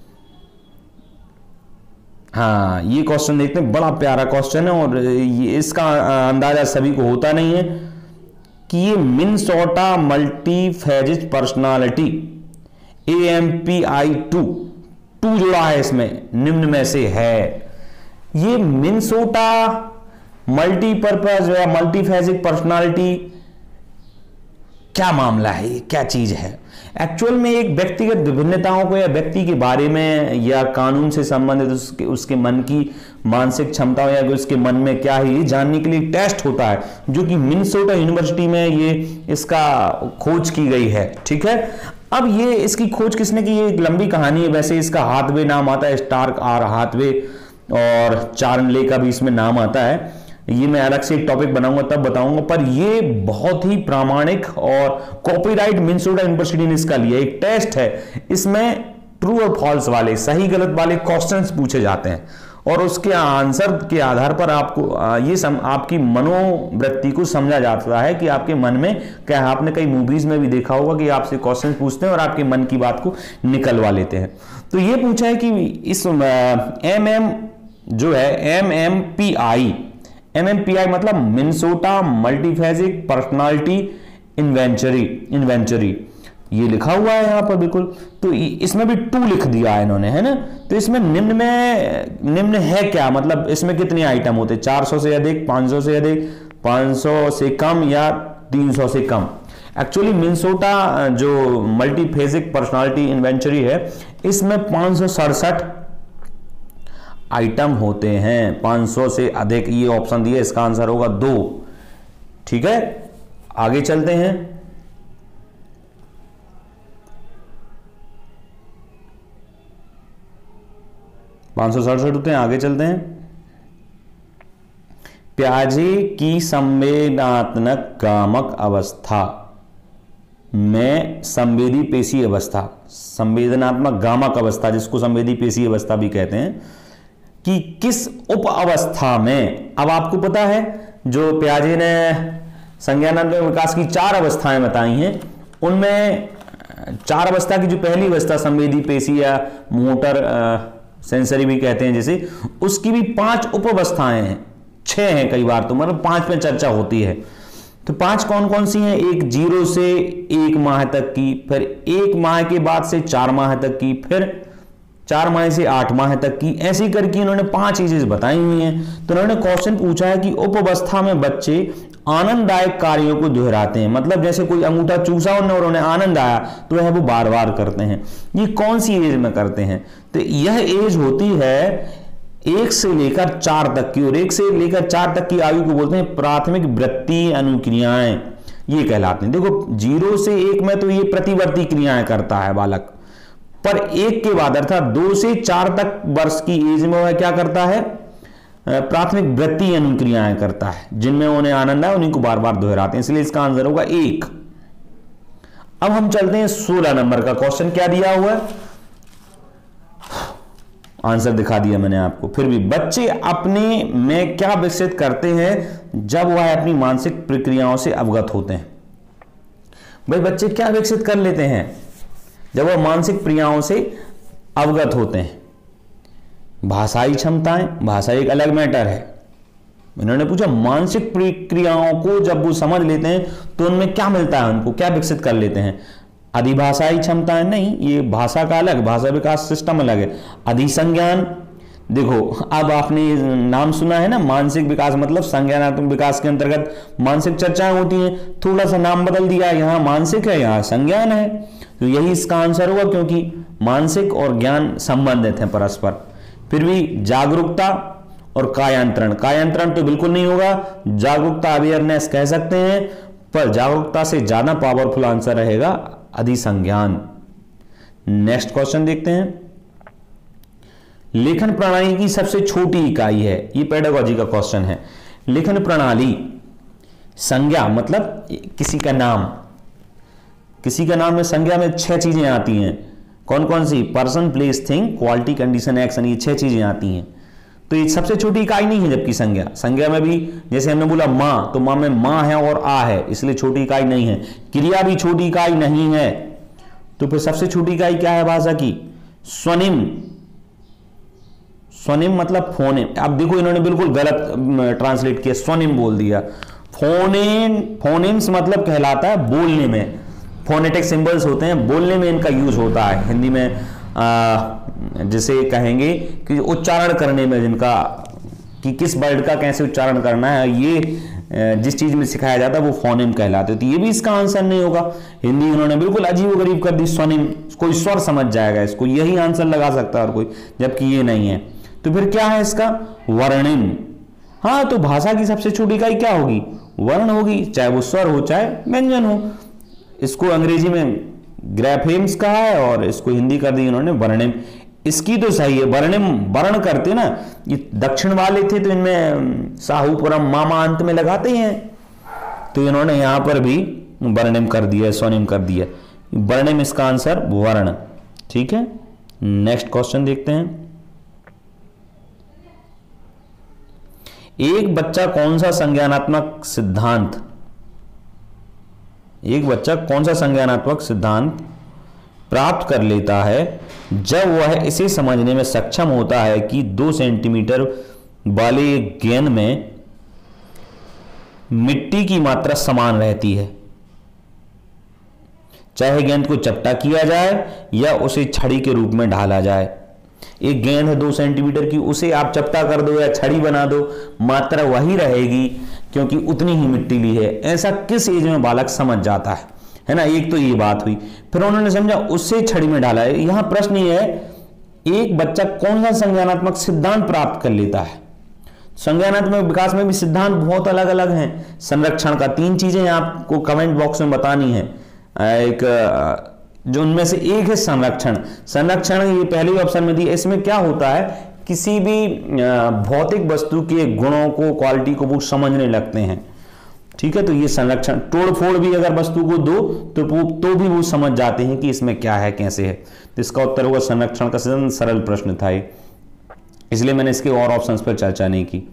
हाँ, ये क्वेश्चन देखते हैं, बड़ा प्यारा क्वेश्चन है और ये इसका अंदाजा सभी को होता नहीं है कि ये Minnesota multiphasic personality A M P I two two जुड़ा है इसमें, निम्न में से है। ये मिनसोटा मल्टीपर्पज या मल्टीफेजिक पर्सनालिटी क्या मामला है, ये क्या चीज है? एक्चुअल में एक व्यक्तिगत विभिन्नताओं को या व्यक्ति के बारे में या कानून से संबंधित उसके उसके मन की मानसिक क्षमताओं या उसके मन में क्या है ये जानने के लिए टेस्ट होता है, जो कि मिनेसोटा यूनिवर्सिटी में ये इसका खोज की गई है। ठीक है, अब ये इसकी खोज किसने की, ये एक लंबी कहानी है। वैसे इसका हाथवे नाम आता है, स्टार्क आर हाथवे, और चार्नले का भी इसमें नाम आता है। ये मैं अलग से एक टॉपिक बनाऊंगा तब बताऊंगा, पर ये बहुत ही प्रामाणिक और कॉपीराइट मिनेसोटा यूनिवर्सिटी ने इसका लिया। एक टेस्ट है, इसमें ट्रू और फॉल्स वाले, सही गलत वाले क्वेश्चंस पूछे जाते हैं और उसके आंसर के आधार पर आपको ये सम, आपकी मनोवृत्ति को समझा जाता है कि आपके मन में क्या है। आपने कई मूवीज में भी देखा होगा कि आपसे क्वेश्चन पूछते हैं और आपके मन की बात को निकलवा लेते हैं। तो ये पूछा है कि इस एम एम जो है M M P I, M M P I मतलब मिनेसोटा मल्टीफेजिक पर्सनालिटी इन्वेंचरी इन्वेंचरी ये लिखा हुआ है यहां पर बिल्कुल। तो इसमें भी टू लिख दिया है इन्होंने, है ना। तो इसमें निम्न में निम्न है क्या, मतलब इसमें कितने आइटम होते हैं? चार सौ से अधिक, पाँच सौ से अधिक, पाँच सौ से कम या तीन सौ से कम। एक्चुअली मिनेसोटा जो मल्टीफेजिक पर्सनालिटी इन्वेंचरी है इसमें पाँच सौ सड़सठ आइटम होते हैं, पाँच सौ से अधिक। ये ऑप्शन दिया, इसका आंसर होगा दो। ठीक है, आगे चलते हैं। पाँच सौ सड़सठ होते हैं, आगे चलते हैं। प्याजे की संवेदनात्मक गामक अवस्था में संवेदी पेशी अवस्था, संवेदनात्मक गामक अवस्था जिसको संवेदी पेशी अवस्था भी कहते हैं, कि किस उप अवस्था में। अब आपको पता है जो प्याजे ने संज्ञानात्मक विकास की चार अवस्थाएं बताई हैं, उनमें चार अवस्था की जो पहली अवस्था संवेदी पेशी या मोटर सेंसरी भी कहते हैं जिसे, उसकी भी पांच उप अवस्थाएं हैं, छह हैं कई बार तो, मतलब पांच में चर्चा होती है। तो पांच कौन कौन सी हैं? एक जीरो से एक माह तक की, फिर एक माह के बाद से चार माह तक की, फिर चार माह से आठ माह तक की, ऐसी करके इन्होंने पांच चीजें बताई हुई हैं। तो इन्होंने क्वेश्चन पूछा है कि उपावस्था में बच्चे आनंददायक कार्यों को दोहराते हैं, मतलब जैसे कोई अंगूठा चूसा और उन्हें आनंद आया तो वह वो बार बार करते हैं। ये कौन सी एज में करते हैं? तो यह एज होती है एक से लेकर चार तक की, और एक से लेकर चार तक की आयु को बोलते हैं प्राथमिक वृत्ति अनुक्रियाएं, ये कहलाते हैं। देखो जीरो से एक में तो ये प्रतिवर्ती क्रियाएं करता है बालक, पर एक के बाद अर्थात दो से चार तक वर्ष की एज में वह क्या करता है? प्राथमिक वृत्ति अनुक्रियाएं करता है, जिनमें उन्हें आनंद है उन्हीं को बार बार दोहराते हैं, इसलिए इसका आंसर होगा एक। अब हम चलते हैं सोलह नंबर का क्वेश्चन। क्या दिया हुआ है? आंसर दिखा दिया मैंने आपको। फिर भी बच्चे अपने में क्या विकसित करते हैं जब वह अपनी मानसिक प्रक्रियाओं से अवगत होते हैं? भाई बच्चे क्या विकसित कर लेते हैं जब वह मानसिक क्रियाओं से अवगत होते हैं? भाषाई क्षमताएं, भाषा एक अलग मैटर है। इन्होंने पूछा मानसिक प्रक्रियाओं को जब वो समझ लेते हैं तो उनमें क्या मिलता है, उनको क्या विकसित कर लेते हैं? अधिभाषाई क्षमताएं नहीं, ये भाषा का अलग, भाषा विकास सिस्टम अलग है। अधिसंज्ञान, देखो अब आपने नाम सुना है ना, मानसिक विकास मतलब संज्ञानात्मक विकास के अंतर्गत मानसिक चर्चाएं होती हैं, थोड़ा सा नाम बदल दिया, यहाँ मानसिक है यहाँ संज्ञान है, तो यही इसका आंसर होगा, क्योंकि मानसिक और ज्ञान संबंधित हैं परस्पर। फिर भी जागरूकता और कायांतरण, कायांतरण तो बिल्कुल नहीं होगा, जागरूकता अवेयरनेस कह सकते हैं, पर जागरूकता से ज्यादा पावरफुल आंसर रहेगा अधिसंज्ञान। नेक्स्ट क्वेश्चन देखते हैं। लेखन प्रणाली की सबसे छोटी इकाई है, ये पेडागोजी का क्वेश्चन है। लेखन प्रणाली, संज्ञा मतलब किसी का नाम, किसी का नाम में संज्ञा में छह चीजें आती हैं। कौन कौन सी? Person, place, thing, quality, condition, action, ये छह चीजें आती हैं। तो ये सबसे छोटी इकाई नहीं है, जबकि संज्ञा, संज्ञा में भी जैसे हमने बोला मां, तो मां में मां है और आ है, इसलिए छोटी इकाई नहीं है। क्रिया भी छोटी इकाई नहीं है, तो फिर सबसे छोटी इकाई क्या है भाषा की? स्वनिम, स्वनिम मतलब फोनेम। अब देखो इन्होंने बिल्कुल गलत ट्रांसलेट किया, स्वनिम बोल दिया। फोनेम, फोनेम्स मतलब कहलाता है बोलने में, फोनेटिक सिंबल्स होते हैं, बोलने में इनका यूज होता है। हिंदी में आ, जिसे कहेंगे कि उच्चारण करने में, जिनका कि किस वर्ड का कैसे उच्चारण करना है, ये जिस चीज में सिखाया जाता है वो फोनेम कहलाते हैं। तो ये भी इसका आंसर नहीं होगा। हिंदी उन्होंने बिल्कुल अजीबोगरीब कर दी, स्वनिम, कोई स्वर समझ जाएगा इसको, यही आंसर लगा सकता है और कोई, जबकि ये नहीं है। तो फिर क्या है इसका? वर्णिम। हाँ, तो भाषा की सबसे छोटी इकाई क्या होगी? वर्ण होगी, चाहे वो स्वर हो चाहे व्यंजन हो। इसको अंग्रेजी में ग्रैफेम्स कहा है और इसको हिंदी कर दी इन्होंने वर्णिम। इसकी तो सही है, वर्णिम, वर्ण करते ना, ये दक्षिण वाले थे तो इनमें साहूपुरम मामा अंत में लगाते हैं, तो इन्होंने यहां पर भी वर्णिम कर दिया, स्वनिम कर दिया। वर्णिम इसका आंसर वर्ण। ठीक है, नेक्स्ट क्वेश्चन देखते हैं। एक बच्चा कौन सा संज्ञानात्मक सिद्धांत एक बच्चा कौन सा संज्ञानात्मक सिद्धांत प्राप्त कर लेता है जब वह इसे समझने में सक्षम होता है कि दो सेंटीमीटर वाले एक गेंद में मिट्टी की मात्रा समान रहती है, चाहे गेंद को चपटा किया जाए या उसे छड़ी के रूप में ढाला जाए। एक गेंद है दो सेंटीमीटर की, उसे आप चपटा कर दो या छड़ी बना दो, मात्रा वही रहेगी क्योंकि उतनी ही मिट्टी ली है। ऐसा किस एज में बालक समझ जाता है, है ना? एक तो ये बात हुई। फिर उन्होंने समझा उससे छड़ी में डाला है। यहां प्रश्न ये है, एक बच्चा कौन सा संज्ञानात्मक सिद्धांत प्राप्त कर लेता है? संज्ञानात्मक विकास में भी सिद्धांत बहुत अलग अलग हैं। संरक्षण का तीन चीजें आपको कमेंट बॉक्स में बतानी है। एक जो उनमें से एक है संरक्षण। संरक्षण ये पहले ही ऑप्शन में दी। इसमें क्या होता है, किसी भी भौतिक वस्तु के गुणों को, क्वालिटी को वो समझने लगते हैं। ठीक है, तो ये संरक्षण, तोड़ फोड़ भी अगर वस्तु को दो तो तो भी वो समझ जाते हैं कि इसमें क्या है, कैसे है। तो इसका उत्तर होगा संरक्षण का सिद्धांत। सरल प्रश्न था ये, इसलिए मैंने इसके और ऑप्शंस पर चर्चा नहीं की।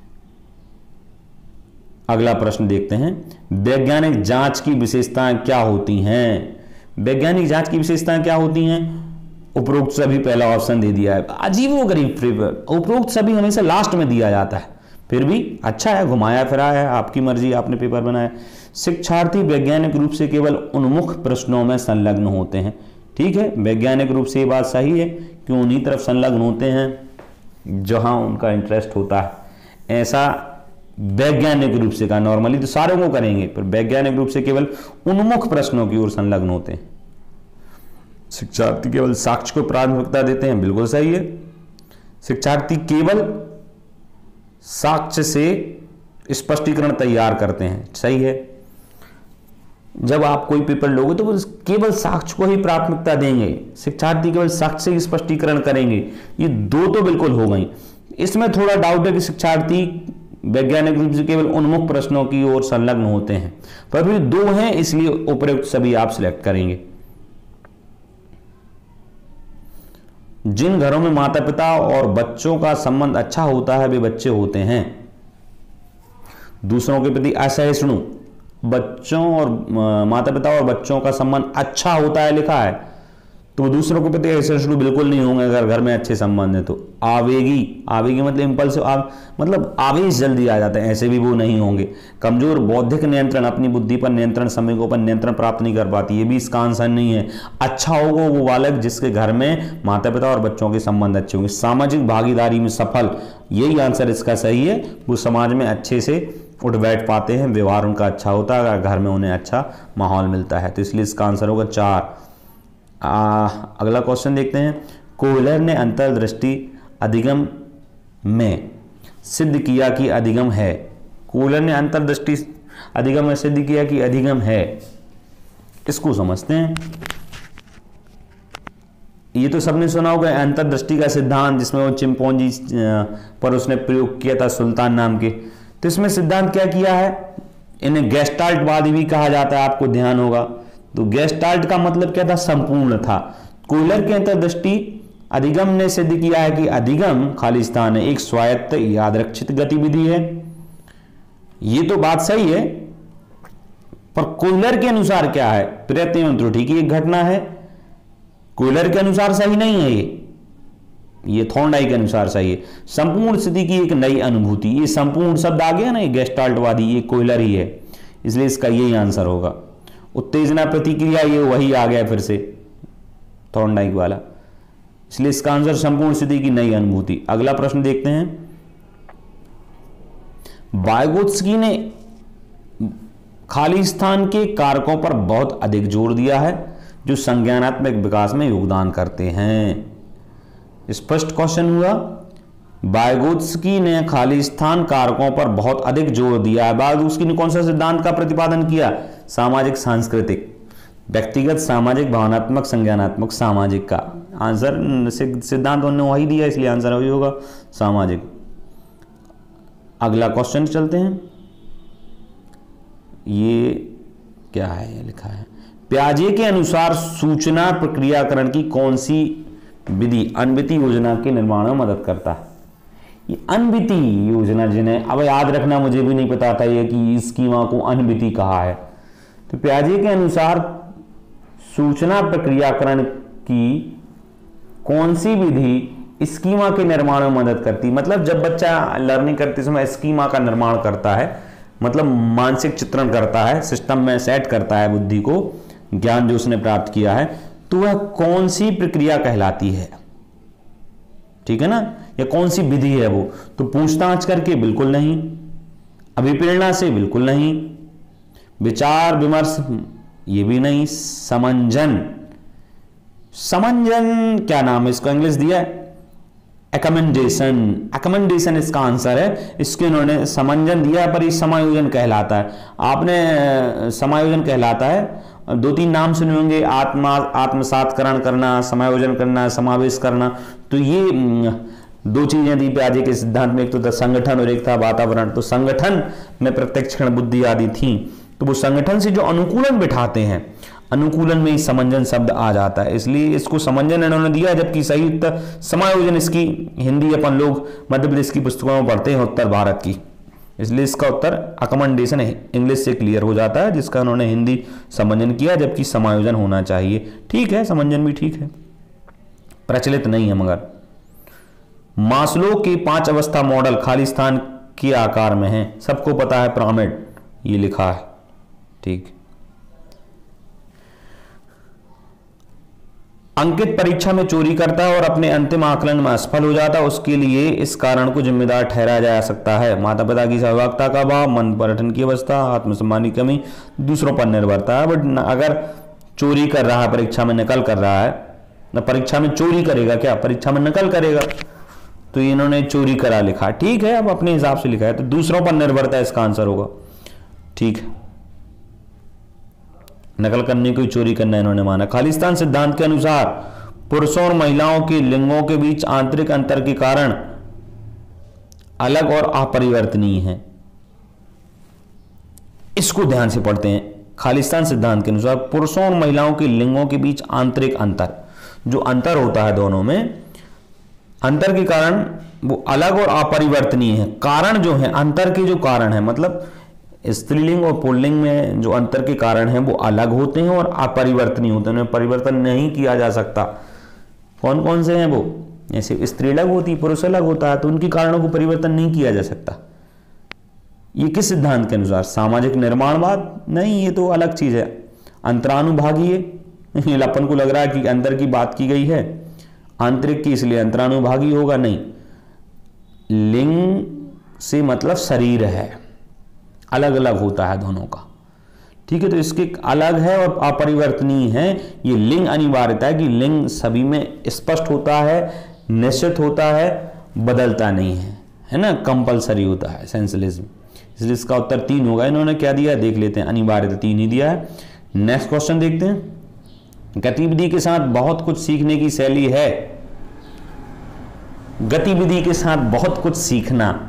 अगला प्रश्न देखते हैं। वैज्ञानिक जांच की विशेषताएं क्या होती हैं? वैज्ञानिक जांच की विशेषताएं क्या होती हैं? उपरोक्त सभी, पहला ऑप्शन दे दिया है। अजीब व गरीब, उपरोक्त सभी हमेशा लास्ट में दिया जाता है, फिर भी अच्छा है, घुमाया फिरा है, आपकी मर्जी, आपने पेपर बनाया। शिक्षार्थी वैज्ञानिक रूप से केवल उन्मुख प्रश्नों में संलग्न होते हैं। ठीक है, वैज्ञानिक रूप से ये बात सही है कि उन्हीं तरफ संलग्न होते हैं जहां उनका इंटरेस्ट होता है। ऐसा वैज्ञानिक रूप से का, नॉर्मली तो सारों को करेंगे, पर वैज्ञानिक रूप से केवल उन्मुख प्रश्नों की ओर संलग्न होते हैं। शिक्षार्थी केवल साक्ष्य को प्राथमिकता देते हैं, बिल्कुल सही है। शिक्षार्थी केवल साक्ष्य से स्पष्टीकरण तैयार करते हैं, सही है। जब आप कोई पेपर लोगे तो वो केवल साक्ष्य को ही प्राथमिकता देंगे, शिक्षार्थी केवल साक्ष्य से स्पष्टीकरण करेंगे, ये दो तो बिल्कुल हो गई। इसमें थोड़ा डाउट है कि शिक्षार्थी वैज्ञानिक रूप से केवल उन्मुख प्रश्नों की ओर संलग्न होते हैं, पर फिर दो हैं, इसलिए उपयुक्त सभी आप सिलेक्ट करेंगे। जिन घरों में माता पिता और बच्चों का संबंध अच्छा होता है वे बच्चे होते हैं दूसरों के प्रति असहिष्णु। बच्चों और माता पिता और बच्चों का संबंध अच्छा होता है लिखा है, तो वो दूसरों के प्रति असहिष्णु बिल्कुल नहीं होंगे अगर घर में अच्छे संबंध है तो। आवेगी, आवेगी मतलब इंपल्सिव, आव, मतलब आवेश जल्दी आ जाते हैं, ऐसे भी वो नहीं होंगे। कमजोर, बौद्धिक नियंत्रण, अपनी बुद्धि पर नियंत्रण, समय को पर नियंत्रण प्राप्त नहीं कर पाती, ये भी इसका आंसर नहीं है। अच्छा होगा वो बालक जिसके घर में माता पिता और बच्चों के संबंध अच्छे होंगे। सामाजिक भागीदारी में सफल, यही आंसर इसका सही है। वो समाज में अच्छे से उठ बैठ पाते हैं, व्यवहार उनका अच्छा होता है, अगर घर में उन्हें अच्छा माहौल मिलता है, तो इसलिए इसका आंसर होगा चार। आ, अगला क्वेश्चन देखते हैं। कोहलर ने अंतर्दृष्टि अधिगम में सिद्ध किया कि अधिगम है। कोहलर ने अंतर्दृष्टि अधिगम में सिद्ध किया कि अधिगम है, इसको समझते हैं। ये तो सबने सुना होगा अंतर्दृष्टि का सिद्धांत, जिसमें वो चिंपैंजी पर उसने प्रयोग किया था सुल्तान नाम के। तो इसमें सिद्धांत क्या किया है, इन्हें गेस्टाल्टवादी भी कहा जाता है, आपको ध्यान होगा। तो गेस्टाल्ट का मतलब क्या था, संपूर्ण था। कोहलर के अंतर्दृष्टि अधिगम ने सिद्ध किया है कि अधिगम खालिस्तान है, एक स्वायत्त यादरक्षित गतिविधि है। ये तो बात सही है, पर कोहलर के अनुसार क्या है, प्रयत्न एवं त्रुटि की एक घटना है। कोहलर के अनुसार सही नहीं है ये ये थॉर्नडाइक के अनुसार सही है। संपूर्ण स्थिति की एक नई अनुभूति, ये संपूर्ण शब्द आ गया ना, ये गेस्टाल्टवादी, ये कोहलर ही है, इसलिए इसका यही आंसर होगा। उत्तेजना प्रतिक्रिया, ये वही आ गया फिर से थॉर्नडाइक वाला, इसलिए इसका आंसर संपूर्ण स्थिति की नई अनुभूति। अगला प्रश्न देखते हैं। वाइगोत्स्की ने खालिस्तान के कारकों पर बहुत अधिक जोर दिया है जो संज्ञानात्मक विकास में योगदान करते हैं। स्पष्ट क्वेश्चन हुआ। वाइगोत्स्की ने खालिस्तान कारकों पर बहुत अधिक जोर दिया है। वाइगोत्स्की ने कौन सा सिद्धांत का प्रतिपादन किया, सामाजिक सांस्कृतिक, व्यक्तिगत, सामाजिक, भावनात्मक, संज्ञानात्मक, सामाजिक का आंसर सिद्धांत उन्होंने वही दिया, इसलिए आंसर वही होगा सामाजिक। अगला क्वेश्चन चलते हैं। ये क्या है, ये लिखा है प्याजे के अनुसार सूचना प्रक्रियाकरण की कौन सी विधि अनविति योजना के निर्माण में मदद करता है। ये अनविति योजना, जिन्हें अब याद रखना मुझे भी नहीं पता था ये कि इस स्कीमा को अनविति कहा है। तो प्याजे के अनुसार सूचना प्रक्रियाकरण की कौन सी विधि स्कीमा के निर्माण में मदद करती, मतलब जब बच्चा लर्निंग करते समय स्कीमा का निर्माण करता है, मतलब मानसिक चित्रण करता है, सिस्टम में सेट करता है बुद्धि को, ज्ञान जो उसने प्राप्त किया है, तो वह कौन सी प्रक्रिया कहलाती है, ठीक है ना, या कौन सी विधि है वो। तो पूछताछ करके बिल्कुल नहीं, अभिप्रेरणा से बिल्कुल नहीं, विचार विमर्श ये भी नहीं, समंजन, समंजन क्या नाम है इसको, इंग्लिश दिया है एकमेंडेशन, एकमेंडेशन इसका आंसर है। इसके उन्होंने समंजन दिया है, पर ये समायोजन कहलाता है। आपने समायोजन कहलाता है, दो तीन नाम सुने होंगे, आत्मा आत्मसातकरण करना, समायोजन करना, समावेश करना। तो ये दो चीजें थी प्याजे के सिद्धांत में, एक तो था संगठन और एक था वातावरण। तो संगठन में प्रत्यक्ष क्षण बुद्धि आदि थी, तो वो संगठन से जो अनुकूलन बिठाते हैं, अनुकूलन में ही समंजन शब्द आ जाता है, इसलिए इसको समंजन इन्होंने दिया। जबकि सही उत्तर समायोजन, इसकी हिंदी अपन लोग मध्य प्रदेश की पुस्तकों में पढ़ते हैं उत्तर भारत की, इसलिए इसका उत्तर अकमेंडेशन इंग्लिश से क्लियर हो जाता है, जिसका उन्होंने हिंदी समंजन किया, जबकि समायोजन होना चाहिए। ठीक है, समंजन भी ठीक है, प्रचलित नहीं है। मगर मास्लो के पांच अवस्था मॉडल खालिस्तान के आकार में है, सबको पता है पिरामिड ये लिखा है, ठीक। अंकित परीक्षा में चोरी करता है और अपने अंतिम आकलन में असफल हो जाता है, उसके लिए इस कारण को जिम्मेदार ठहराया जा सकता है माता पिता की सहभागिता का अभाव, मन पठन की अवस्था, आत्मसम्मान की कमी, दूसरों पर निर्भरता है। बट अगर चोरी कर रहा है, परीक्षा में नकल कर रहा है ना, परीक्षा में चोरी करेगा क्या, परीक्षा में नकल करेगा, तो इन्होंने चोरी करा लिखा, ठीक है, अब अपने हिसाब से लिखा है, तो दूसरों पर निर्भरता इसका आंसर होगा, ठीक है। नकल करने को चोरी करना इन्होंने माना। खालिस्तान सिद्धांत के अनुसार पुरुषों और महिलाओं के लिंगों के बीच आंतरिक अंतर के कारण अलग और अपरिवर्तनीय है। इसको ध्यान से पढ़ते हैं। खालिस्तान सिद्धांत के अनुसार पुरुषों और महिलाओं के लिंगों के बीच आंतरिक अंतर, जो अंतर होता है दोनों में, अंतर के कारण वो अलग और अपरिवर्तनीय है। कारण जो है, अंतर के जो कारण है, मतलब स्त्रीलिंग और पुल्लिंग में जो अंतर के कारण हैं वो अलग होते हैं और अपरिवर्तनीय होते हैं, उन्हें परिवर्तन नहीं किया जा सकता। कौन कौन से हैं वो? जैसे स्त्री अलग होती, पुरुष अलग होता है, तो उनके कारणों को परिवर्तन नहीं किया जा सकता। ये किस सिद्धांत के अनुसार? सामाजिक निर्माणवाद? नहीं, ये तो अलग चीज है। अंतरानुभागी है, अपन को लग रहा है कि अंदर की बात की गई है, आंतरिक की, इसलिए अंतरानुभागी होगा। नहीं, लिंग से मतलब शरीर है, अलग अलग होता है दोनों का, ठीक है। तो इसके अलग है और अपरिवर्तनीय है। ये लिंग अनिवार्यता है कि लिंग सभी में स्पष्ट होता है, निश्चित होता है, बदलता नहीं है, है ना, कंपलसरी होता है, एसेंशियलिज्म। इसलिए इसका उत्तर तीन होगा। इन्होंने क्या दिया देख लेते हैं, अनिवार्यता तीन ही दिया है। नेक्स्ट क्वेश्चन देखते हैं। गतिविधि के साथ बहुत कुछ सीखने की शैली है। गतिविधि के साथ बहुत कुछ सीखना,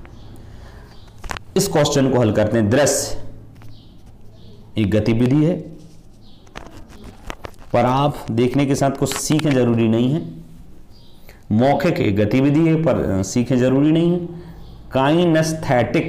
इस क्वेश्चन को हल करते हैं। दृश्य एक गतिविधि है, पर आप देखने के साथ कुछ सीखें जरूरी नहीं है। मौखिक एक गतिविधि है, पर सीखें जरूरी नहीं है। काइनेस्थेटिक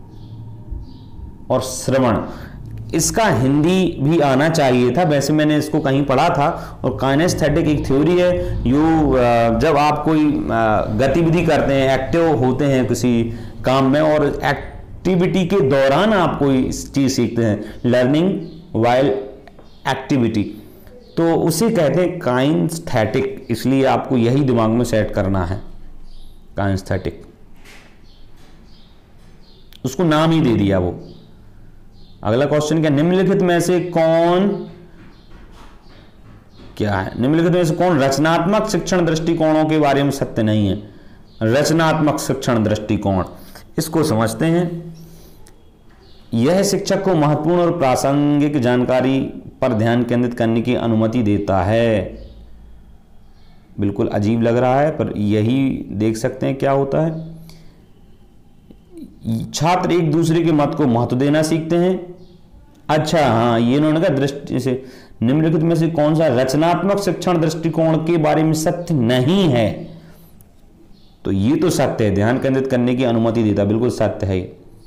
और श्रवण, इसका हिंदी भी आना चाहिए था, वैसे मैंने इसको कहीं पढ़ा था। और काइनेस्थेटिक एक थ्योरी है, यो जब आप कोई गतिविधि करते हैं, एक्टिव होते हैं किसी काम में, और एक्टिविटी के दौरान आप कोई चीज सीखते हैं, लर्निंग वाइल एक्टिविटी, तो उसे कहते हैं काइनेस्थेटिक। इसलिए आपको यही दिमाग में सेट करना है, काइनेस्थेटिक, उसको नाम ही दे दिया वो। अगला क्वेश्चन क्या, निम्नलिखित में से कौन क्या है? निम्नलिखित में से कौन रचनात्मक शिक्षण दृष्टिकोणों के बारे में सत्य नहीं है? रचनात्मक शिक्षण दृष्टिकोण, इसको समझते हैं। यह शिक्षक को महत्वपूर्ण और प्रासंगिक जानकारी पर ध्यान केंद्रित करने की अनुमति देता है। बिल्कुल अजीब लग रहा है, पर यही देख सकते हैं क्या होता है। छात्र एक दूसरे के मत को महत्व देना सीखते हैं। अच्छा, हाँ, ये इन्होंने कहा दृष्टि से निम्नलिखित में से कौन सा रचनात्मक शिक्षण दृष्टिकोण के बारे में सत्य नहीं है? तो ये तो सत्य है, ध्यान केंद्रित करने की अनुमति देता, बिल्कुल सत्य है।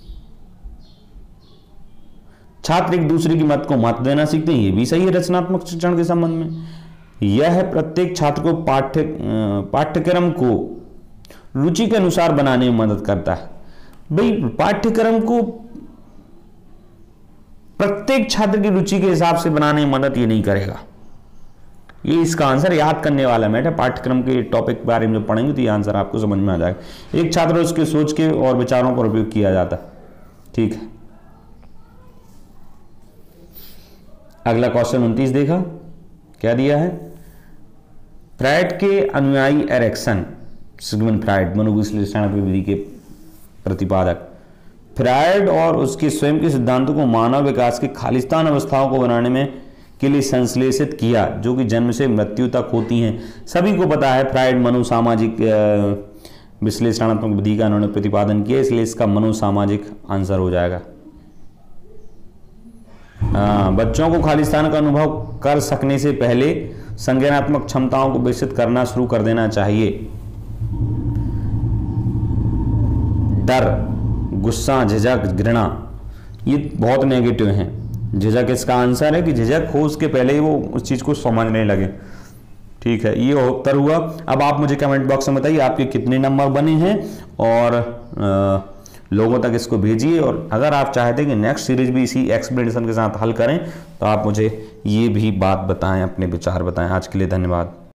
छात्र एक दूसरे की मत को महत्व देना सीखते हैं, ये भी सही है रचनात्मक शिक्षण के संबंध में। यह प्रत्येक छात्र को पाठ्य पाठ्यक्रम को रुचि के अनुसार बनाने में मदद करता है। भाई, पाठ्यक्रम को प्रत्येक छात्र की रुचि के हिसाब से बनाने में मदद ये नहीं करेगा। ये इसका आंसर याद करने वाला मैटर, पाठ्यक्रम के टॉपिक के बारे में जो पढ़ेंगे तो ये आंसर आपको समझ में आ जाएगा। एक छात्र उसके सोच के और विचारों पर उपयोग किया जाता, ठीक है। अगला क्वेश्चन उनतीस देखा, क्या दिया है? फ्रायड के अनुयायी एरिक्सन, सिगमंड फ्रायड मनोविश्लेषणात्मक विधि के प्रतिपादक, फ्रायड और उसके स्वयं के सिद्धांतों को मानव विकास की खालिस्तान अवस्थाओं को बनाने में के लिए संश्लेषित किया, जो कि जन्म से मृत्यु तक होती हैं। सभी को पता है फ्रायड मनोसामाजिक विश्लेषणात्मक विधि का उन्होंने प्रतिपादन किया, इसलिए इसका मनोसामाजिक आंसर हो जाएगा। आ, बच्चों को खालिस्तान का अनुभव कर सकने से पहले संज्ञानात्मक क्षमताओं को विकसित करना शुरू कर देना चाहिए। डर, गुस्सा, झिझक, घृणा, ये बहुत नेगेटिव हैं। झिझक इसका आंसर है कि झिझक हो उसके पहले ही वो उस चीज को समझने लगे, ठीक है। ये उत्तर हुआ। अब आप मुझे कमेंट बॉक्स में बताइए आपके कितने नंबर बने हैं और लोगों तक इसको भेजिए। और अगर आप चाहते हैं कि नेक्स्ट सीरीज भी इसी एक्सप्लेनेशन के साथ हल करें तो आप मुझे ये भी बात बताएं, अपने विचार बताएं। आज के लिए धन्यवाद।